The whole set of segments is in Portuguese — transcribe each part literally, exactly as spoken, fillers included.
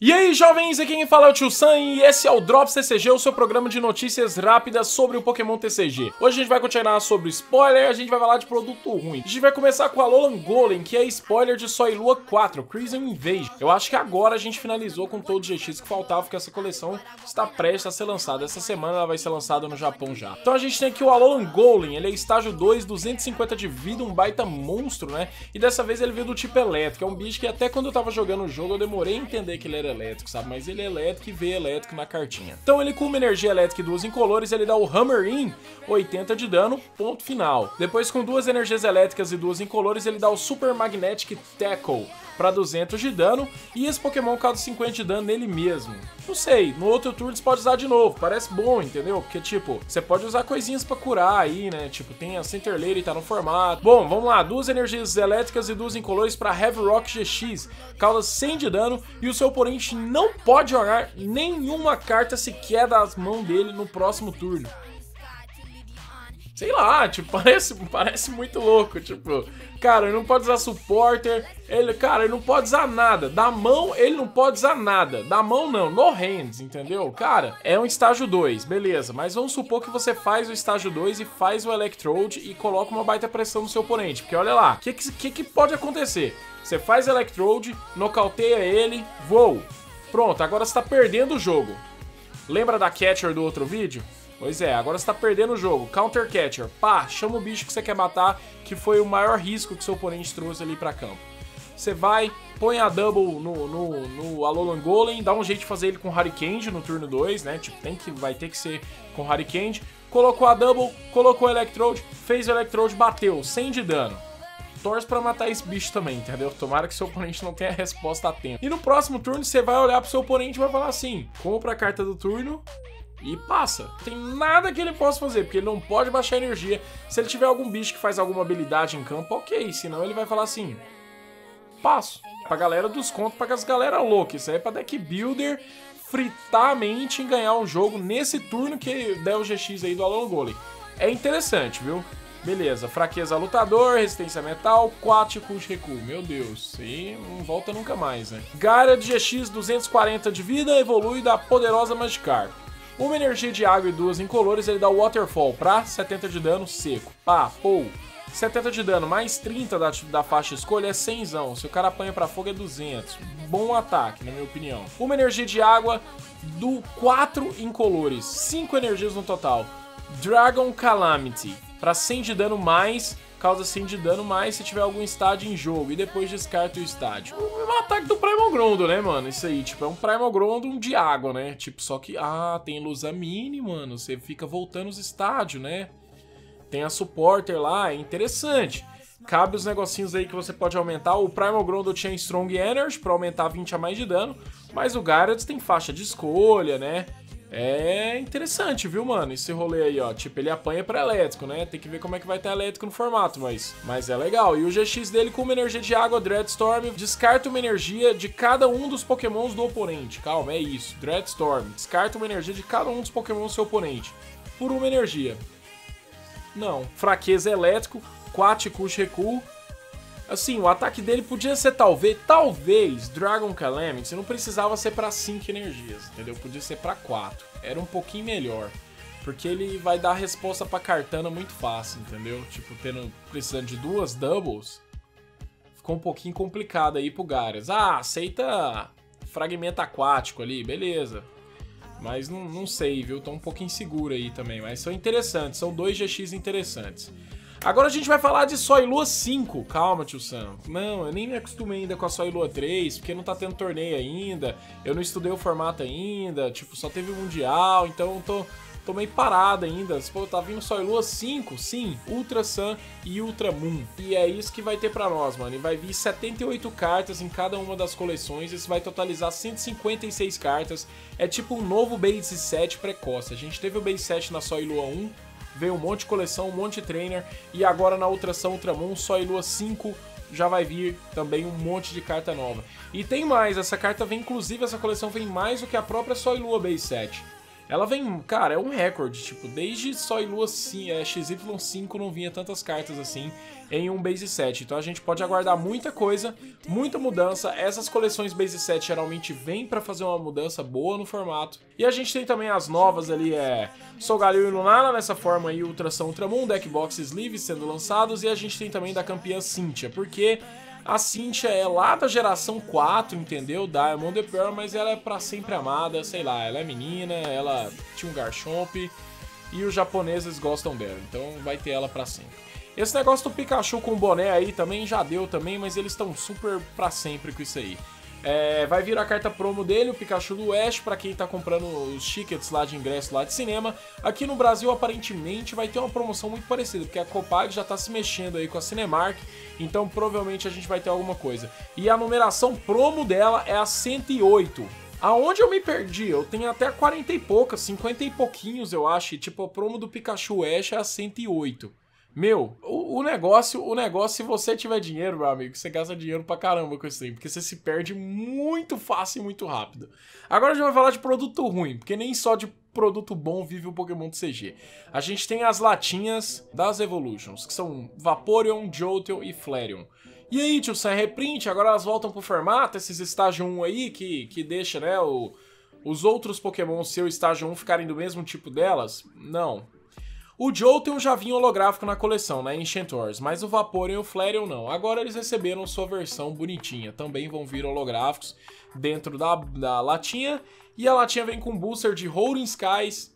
E aí, jovens, aqui quem fala é o Tio Sam e esse é o Drops T C G, o seu programa de notícias rápidas sobre o Pokémon T C G. Hoje a gente vai continuar sobre spoiler, a gente vai falar de produto ruim. A gente vai começar com a Alolan Golem, que é spoiler de Sol e Lua quatro, Crimson Invasion. Eu acho que agora a gente finalizou com todo o G X que faltava, porque essa coleção está prestes a ser lançada. Essa semana ela vai ser lançada no Japão já. Então a gente tem aqui o Alolan Golem, ele é estágio dois, duzentos e cinquenta de vida, um baita monstro, né? E dessa vez ele veio do tipo elétrico, é um bicho que até quando eu tava jogando o jogo eu demorei a entender que ele era elétrico, sabe? Mas ele é elétrico e vê elétrico na cartinha. Então ele com uma energia elétrica e duas incolores, ele dá o Hammer In, oitenta de dano, ponto final. Depois com duas energias elétricas e duas incolores, ele dá o Super Magnetic Tackle para duzentos de dano, e esse Pokémon causa cinquenta de dano nele mesmo. Não sei, no outro turno você pode usar de novo, parece bom, entendeu? Porque, tipo, você pode usar coisinhas pra curar aí, né? Tipo, tem a Center Lady, tá no formato. Bom, vamos lá, duas energias elétricas e duas incolores pra Heavy Rock G X, causa cem de dano, e o seu oponente não pode jogar nenhuma carta sequer das mãos dele no próximo turno. Sei lá, tipo, parece, parece muito louco, tipo, cara, ele não pode usar supporter, ele, cara, ele não pode usar nada, da mão ele não pode usar nada, da mão não, no hands, entendeu? Cara, é um estágio dois, beleza, mas vamos supor que você faz o estágio dois e faz o Electrode e coloca uma baita pressão no seu oponente, porque olha lá, o que, que, que pode acontecer? Você faz Electrode, nocauteia ele, voa, pronto, agora você tá perdendo o jogo. Lembra da Catcher do outro vídeo? Pois é, agora você tá perdendo o jogo. Counter Catcher, pá, chama o bicho que você quer matar, que foi o maior risco que seu oponente trouxe ali pra campo. Você vai, põe a Double no, no, no Alolan Golem, dá um jeito de fazer ele com Hurricane no turno dois, né? Tipo, tem que, vai ter que ser com Hurricane. Colocou a Double, colocou o Electrode, fez o Electrode, bateu, cem de dano. Torce pra matar esse bicho também, entendeu? Tomara que seu oponente não tenha a resposta a tempo. E no próximo turno você vai olhar pro seu oponente e vai falar assim, compra a carta do turno e passa. Não tem nada que ele possa fazer, porque ele não pode baixar energia. Se ele tiver algum bicho que faz alguma habilidade em campo, ok. Senão ele vai falar assim, passo. Pra galera dos contos, pra as galera louca. Isso aí é pra deck builder fritar a mente em ganhar um jogo nesse turno que der o G X aí do Alolan Golem. É interessante, viu? Beleza, fraqueza lutador, resistência metal, quatro custo recuo. Meu Deus, e não volta nunca mais, né? Gyarados de G X, duzentos e quarenta de vida, evolui da poderosa Magikarp. Uma energia de água e duas incolores, ele dá o Waterfall pra setenta de dano seco. Pá, pou. setenta de dano mais trinta da, da faixa escolha é cenzão. Se o cara apanha pra fogo é duzentos. Bom ataque, na minha opinião. Uma energia de água do quatro incolores. cinco energias no total. Dragon Calamity. Pra cem de dano mais, causa cem de dano mais se tiver algum estádio em jogo. E depois descarta o estádio. Um ataque do Primal Grondo, né, mano? Isso aí, tipo, é um Primal Grondo de água, né? Tipo, só que, ah, tem Luzamine, mano. Você fica voltando os estádios, né? Tem a Supporter lá, é interessante. Cabe os negocinhos aí que você pode aumentar. O Primal Grondo tinha Strong Energy pra aumentar vinte a mais de dano. Mas o Gyarados tem faixa de escolha, né? É interessante, viu, mano? Esse rolê aí, ó. Tipo, ele apanha pra elétrico, né? Tem que ver como é que vai estar elétrico no formato, mas, mas é legal. E o G X dele com uma energia de água, Dreadstorm, descarta uma energia de cada um dos pokémons do oponente. Calma, é isso. Dreadstorm, descarta uma energia de cada um dos pokémons do seu oponente. Por uma energia. Não. Fraqueza elétrico, quatro custo recuo. Assim, o ataque dele podia ser talvez, talvez, Dragon Calamity, não precisava ser pra cinco energias, entendeu? Podia ser pra quatro. Era um pouquinho melhor. Porque ele vai dar resposta pra Kartana muito fácil, entendeu? Tipo, tendo, precisando de duas doubles, ficou um pouquinho complicado aí pro Gyarados. Ah, aceita fragmento aquático ali, beleza. Mas não, não sei, viu? Tô um pouquinho inseguro aí também, mas são interessantes, são dois G X interessantes. Agora a gente vai falar de Sol e Lua cinco. Calma, tio Sam. Não, eu nem me acostumei ainda com a Sol e Lua três, porque não tá tendo torneio ainda. Eu não estudei o formato ainda, tipo, só teve o Mundial, então eu tô, tô meio parado ainda. Pô, tá vindo Sol e Lua cinco? Sim, Ultra Sun e Ultra Moon. E é isso que vai ter pra nós, mano. E vai vir setenta e oito cartas em cada uma das coleções. Isso vai totalizar cento e cinquenta e seis cartas. É tipo um novo Base sete precoce. A gente teve o Base sete na Sol e Lua um. Veio um monte de coleção, um monte de trainer, e agora na Ultra Sun, Ultra Moon, Sol e Lua cinco já vai vir também um monte de carta nova. E tem mais, essa carta vem, inclusive essa coleção vem mais do que a própria Sol e Lua Base sete. Ela vem, cara, é um recorde, tipo, desde Sol e Lua é, X Y cinco não vinha tantas cartas assim em um Base set. Então a gente pode aguardar muita coisa, muita mudança. Essas coleções Base set geralmente vêm pra fazer uma mudança boa no formato. E a gente tem também as novas ali, é Solgaleo e Lunala, nessa forma aí, Ultração Ultramon, Deck Box Sleeve sendo lançados. E a gente tem também da campeã Cynthia, porque a Cynthia é lá da geração quatro, entendeu? Diamond and Pearl, mas ela é pra sempre amada, sei lá, ela é menina, ela tinha um Garchomp e os japoneses gostam dela, então vai ter ela pra sempre. Esse negócio do Pikachu com boné aí também já deu também, mas eles estão super pra sempre com isso aí. É, vai vir a carta promo dele, o Pikachu do Ash, pra quem tá comprando os tickets lá de ingresso lá de cinema. Aqui no Brasil, aparentemente, vai ter uma promoção muito parecida, porque a Copag já tá se mexendo aí com a Cinemark, então provavelmente a gente vai ter alguma coisa. E a numeração promo dela é a cento e oito. Aonde eu me perdi? Eu tenho até quarenta e poucas, cinquenta e pouquinhos, eu acho, e tipo, a promo do Pikachu Ash é a cento e oito. Meu, o, o negócio, o negócio, se você tiver dinheiro, meu amigo, você gasta dinheiro pra caramba com isso aí, porque você se perde muito fácil e muito rápido. Agora a gente vai falar de produto ruim, porque nem só de produto bom vive o Pokémon do C G. A gente tem as latinhas das Evolutions, que são Vaporeon, Jolteon e Flareon. E aí, tio, sai reprint, agora elas voltam pro formato, esses estágio um aí, que, que deixa, né, o, os outros Pokémon seu estágio um ficarem do mesmo tipo delas? Não. O Jolteon já vinha holográfico na coleção, na Ancient Wars, mas o Vaporeon e o Flareon não. Agora eles receberam sua versão bonitinha, também vão vir holográficos dentro da, da latinha. E a latinha vem com booster de Rolling Skies,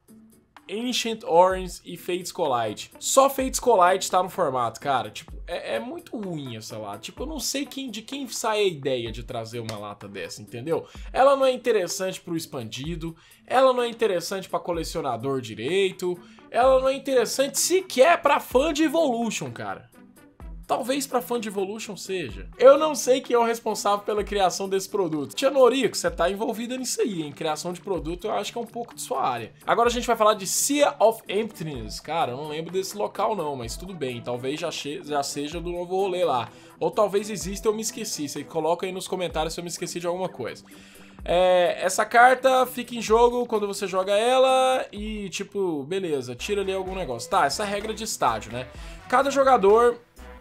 Ancient Orange e Fates Collide. Só Fates Collide tá no formato, cara. Tipo, é, é muito ruim essa lata. Tipo, eu não sei quem, de quem sai a ideia de trazer uma lata dessa, entendeu? Ela não é interessante pro expandido, ela não é interessante pra colecionador direito, ela não é interessante sequer pra fã de Evolution, cara. Talvez pra fã de Evolution seja. Eu não sei quem é o responsável pela criação desse produto. Tia Noriko, você tá envolvida nisso aí, em criação de produto, eu acho que é um pouco de sua área. Agora a gente vai falar de Sea of Emptiness. Cara, eu não lembro desse local não, mas tudo bem. Talvez já, já seja do novo rolê lá. Ou talvez exista e eu me esqueci. Você coloca aí nos comentários se eu me esqueci de alguma coisa. É, essa carta fica em jogo quando você joga ela e, tipo, beleza, tira ali algum negócio. Tá, essa regra de estágio, né? Cada jogador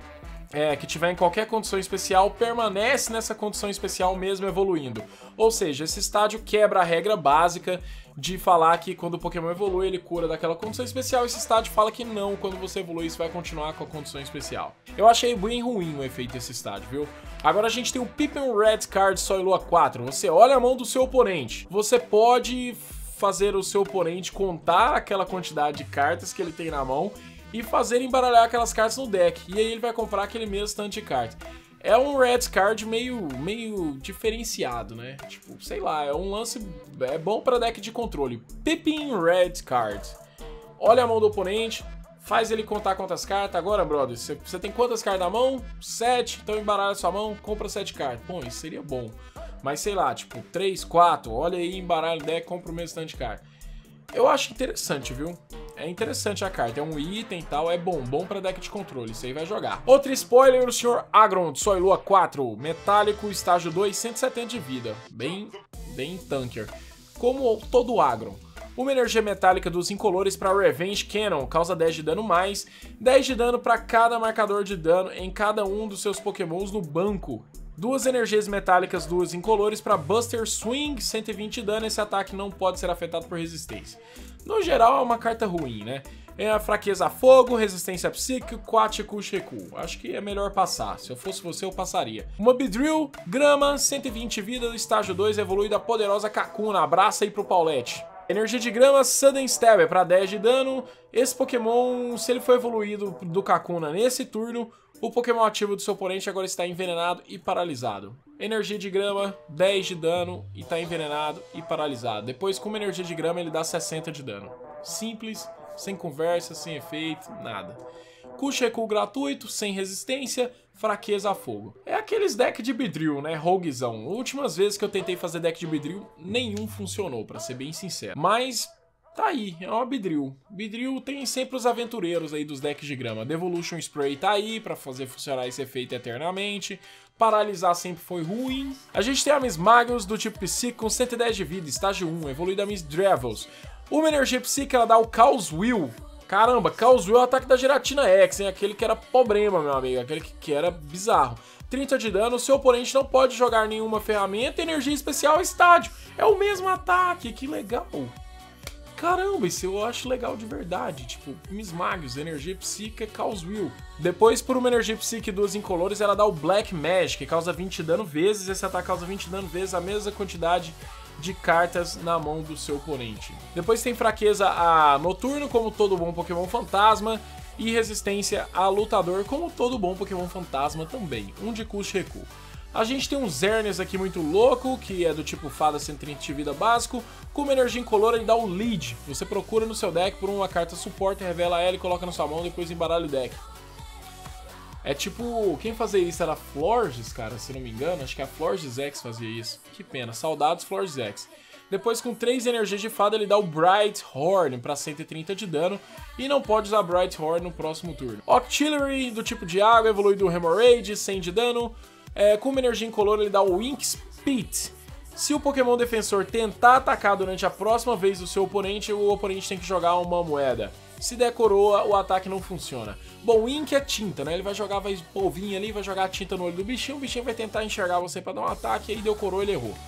é, que tiver em qualquer condição especial permanece nessa condição especial mesmo evoluindo. Ou seja, esse estágio quebra a regra básica de falar que quando o Pokémon evolui ele cura daquela condição especial. Esse estágio fala que não, quando você evolui você vai continuar com a condição especial. Eu achei bem ruim o efeito desse estágio, viu? Agora a gente tem o Pippin Red Card Sol e Lua quatro. Você olha a mão do seu oponente. Você pode fazer o seu oponente contar aquela quantidade de cartas que ele tem na mão e fazer embaralhar aquelas cartas no deck. E aí ele vai comprar aquele mesmo tanto de cartas. É um Red Card meio, meio diferenciado, né? Tipo, sei lá, é um lance é bom para deck de controle. Pippin Red Card. Olha a mão do oponente, faz ele contar quantas cartas. Agora, brother, você, você tem quantas cartas na mão? Sete. Então embaralha sua mão, compra sete cartas. Bom, isso seria bom. Mas sei lá, tipo, três, quatro. Olha aí, embaralha o deck, compra o mesmo tanto de carta. Eu acho interessante, viu? É interessante a carta, é um item e tal, é bom, bom pra deck de controle, isso aí vai jogar. Outro spoiler, o senhor Aggron, Sol e Lua quatro, metálico, estágio dois, cento e setenta de vida, bem, bem tanker. Como todo Aggron. Uma energia metálica dos incolores para Revenge Cannon, causa dez de dano mais, dez de dano para cada marcador de dano em cada um dos seus pokémons no banco. Duas energias metálicas, duas incolores para Buster Swing, cento e vinte de dano, esse ataque não pode ser afetado por resistência. No geral é uma carta ruim, né? É a fraqueza a fogo, resistência psíquica, quático, recuo. Acho que é melhor passar, se eu fosse você eu passaria. Uma Beedrill, grama, cento e vinte vida, estágio dois, evolui da poderosa Kakuna, abraça aí pro Paulette. Energia de grama, Sudden Stab, é para dez de dano. Esse Pokémon, se ele for evoluído do Kakuna nesse turno, o Pokémon ativo do seu oponente agora está envenenado e paralisado. Energia de grama, dez de dano e está envenenado e paralisado. Depois, com uma energia de grama, ele dá sessenta de dano. Simples, sem conversa, sem efeito, nada. Custo recuo gratuito, sem resistência, fraqueza a fogo. É aqueles decks de Beedrill, né? Roguezão. Últimas vezes que eu tentei fazer deck de Beedrill, nenhum funcionou, pra ser bem sincero. Mas Tá aí, é uma Beedrill. Beedrill tem sempre os aventureiros aí dos decks de grama. Devolution Spray tá aí pra fazer funcionar esse efeito eternamente. Paralisar sempre foi ruim. A gente tem a Miss Magus do tipo Psique com cento e dez de vida, estágio um, evoluída a Miss Drevels. Uma energia Psique, ela dá o Chaos Will. Caramba, Chaos Will é o ataque da Giratina X, hein? Aquele que era problema, meu amigo, aquele que, que era bizarro. trinta de dano, seu oponente não pode jogar nenhuma ferramenta, energia especial estádio. É o mesmo ataque, que legal. Caramba, isso eu acho legal de verdade. Tipo, Miss Magus, energia psíquica, Chaos Will. Depois, por uma energia psíquica e duas incolores, ela dá o Black Magic, que causa vinte de dano vezes. Esse ataque causa vinte de dano vezes a mesma quantidade de cartas na mão do seu oponente. Depois tem fraqueza a Noturno, como todo bom Pokémon Fantasma. E resistência a Lutador, como todo bom Pokémon Fantasma também. Um de custo e recuo. A gente tem um Xerneas aqui muito louco, que é do tipo Fada cento e trinta de vida básico. Com uma energia incolor, ele dá o Lead. Você procura no seu deck por uma carta suporte, revela ela e coloca na sua mão, depois embaralha o deck. É tipo, quem fazia isso era a Florges, cara, se não me engano. Acho que a Florges X fazia isso. Que pena, saudades Florges X. Depois, com três energias de fada, ele dá o Bright Horn para cento e trinta de dano. E não pode usar Bright Horn no próximo turno. Octillery, do tipo de água, evolui do Hemorrhage, cem de dano. É, com uma energia incolor, ele dá o Ink Spit. Se o Pokémon defensor tentar atacar durante a próxima vez do seu oponente, o oponente tem que jogar uma moeda. Se der coroa, o ataque não funciona. Bom, o Ink é tinta, né? Ele vai jogar, vai polvinho ali, vai jogar tinta no olho do bichinho. O bichinho vai tentar enxergar você para dar um ataque, e aí deu coroa, ele errou.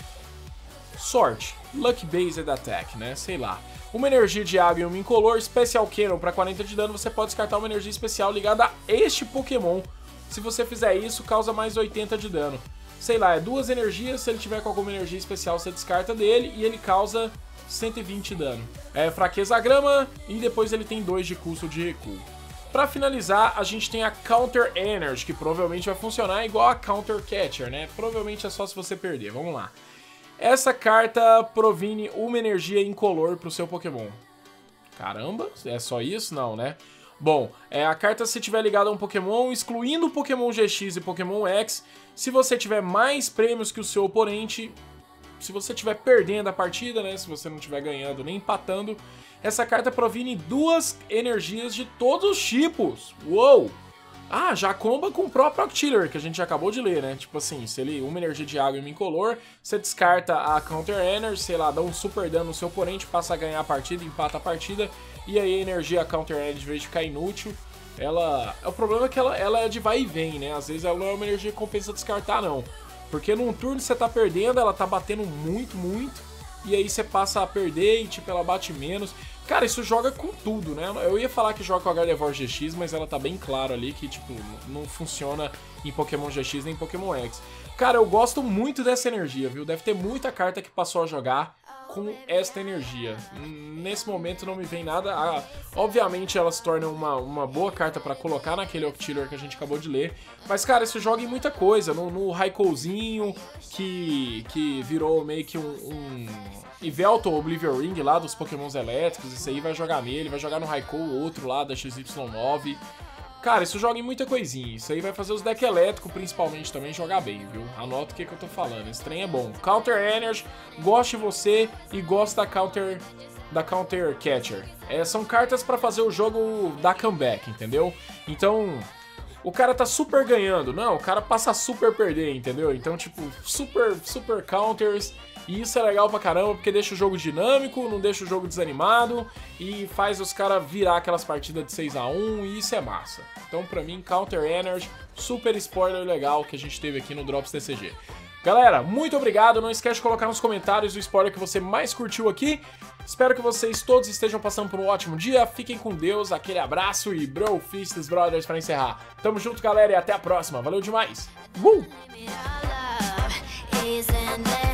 Sorte, Luck Based Attack, né? Sei lá. Uma energia de água e uma incolor, Special Cannon para quarenta de dano, você pode descartar uma energia especial ligada a este Pokémon. Se você fizer isso, causa mais oitenta de dano. Sei lá, é duas energias, se ele tiver com alguma energia especial, você descarta dele e ele causa cento e vinte de dano. É fraqueza a grama e depois ele tem dois de custo de recuo. Pra finalizar, a gente tem a Counter Energy, que provavelmente vai funcionar igual a Counter Catcher, né? Provavelmente é só se você perder, vamos lá. Essa carta provine uma energia incolor pro seu Pokémon. Caramba, é só isso? Não, né? Bom, é, a carta se tiver ligada a um Pokémon, excluindo o Pokémon G X e Pokémon X, se você tiver mais prêmios que o seu oponente, se você estiver perdendo a partida, né, se você não estiver ganhando nem empatando, essa carta provine duas energias de todos os tipos. Uou! Ah, já comba com o próprio Octillery, que a gente acabou de ler, né? Tipo assim, se ele uma energia de água e uma incolor, você descarta a Counter Energy, sei lá, dá um super dano no seu oponente, passa a ganhar a partida, empata a partida, e aí a energia Counter Energy, em vez de ficar inútil, ela... O problema é que ela, ela é de vai e vem, né? Às vezes ela não é uma energia que compensa descartar, não. Porque num turno você tá perdendo, ela tá batendo muito, muito, e aí você passa a perder e, tipo, ela bate menos. Cara, isso joga com tudo, né? Eu ia falar que joga com a Gardevoir G X, mas ela tá bem claro ali que, tipo, não funciona em Pokémon G X nem em Pokémon X. Cara, eu gosto muito dessa energia, viu? Deve ter muita carta que passou a jogar com esta energia. Nesse momento não me vem nada. Ah, obviamente ela se torna uma, uma boa carta pra colocar naquele Octillery que a gente acabou de ler. Mas, cara, isso joga em muita coisa. No, no Raikouzinho, que, que virou meio que um... um... Yveltal Oblivion Ring lá dos Pokémons elétricos, isso aí vai jogar nele, vai jogar no Raikou, outro lá da X Y nove. Cara, isso joga em muita coisinha, isso aí vai fazer os decks elétricos principalmente também jogar bem, viu? Anota o que, que eu tô falando, esse trem é bom. Counter Energy, goste você e gosta da Counter, da Counter Catcher. É, são cartas pra fazer o jogo dar comeback, entendeu? Então... O cara tá super ganhando, não, o cara passa a super perder, entendeu? Então, tipo, super, super counters, e isso é legal pra caramba, porque deixa o jogo dinâmico, não deixa o jogo desanimado, e faz os caras virar aquelas partidas de seis a um, e isso é massa. Então, pra mim, Counter Energy, super spoiler legal que a gente teve aqui no Drops T C G. Galera, muito obrigado, não esquece de colocar nos comentários o spoiler que você mais curtiu aqui. Espero que vocês todos estejam passando por um ótimo dia, fiquem com Deus, aquele abraço e Bro Fists Brothers pra encerrar. Tamo junto, galera, e até a próxima, valeu demais! Uh!